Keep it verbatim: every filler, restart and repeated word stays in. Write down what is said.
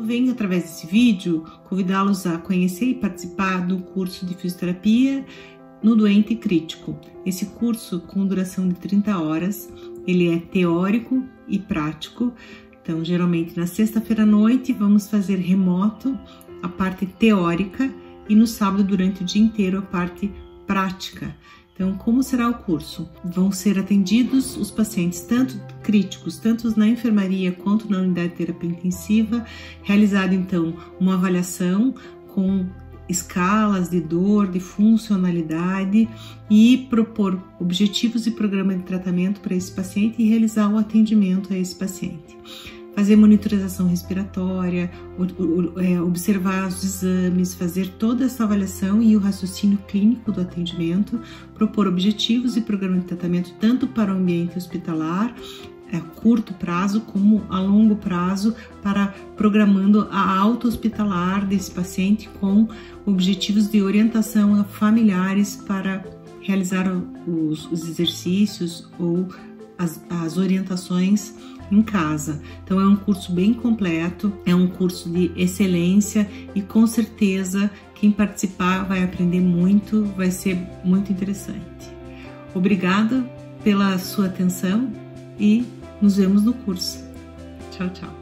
venho, através desse vídeo, convidá-los a conhecer e participar do curso de fisioterapia no doente crítico. Esse curso, com duração de trinta horas, ele é teórico e prático. Então, geralmente na sexta-feira à noite vamos fazer remoto a parte teórica e no sábado durante o dia inteiro a parte prática. Então, como será o curso? Vão ser atendidos os pacientes, tanto críticos, tanto na enfermaria quanto na unidade de terapia intensiva, realizado então uma avaliação com escalas de dor, de funcionalidade e propor objetivos e programa de tratamento para esse paciente e realizar o atendimento a esse paciente. Fazer monitorização respiratória, observar os exames, fazer toda essa avaliação e o raciocínio clínico do atendimento, propor objetivos e programa de tratamento tanto para o ambiente hospitalar, a curto prazo, como a longo prazo, para programando a alta hospitalar desse paciente com objetivos de orientação a familiares para realizar os, os exercícios ou as, as orientações em casa. Então é um curso bem completo, é um curso de excelência e com certeza quem participar vai aprender muito, vai ser muito interessante. Obrigada pela sua atenção e nos vemos no curso. Tchau, tchau.